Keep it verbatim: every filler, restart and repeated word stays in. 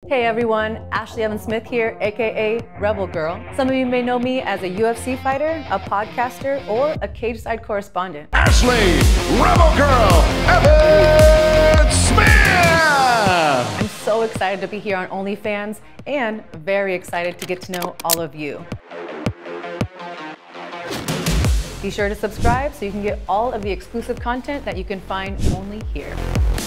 Hey everyone, AshleeMMA Smith here, aka Rebel Girl. Some of you may know me as a U F C fighter, a podcaster, or a cage-side correspondent. Ashlee, Rebel Girl, Evan Smith! I'm so excited to be here on OnlyFans and very excited to get to know all of you. Be sure to subscribe so you can get all of the exclusive content that you can find only here.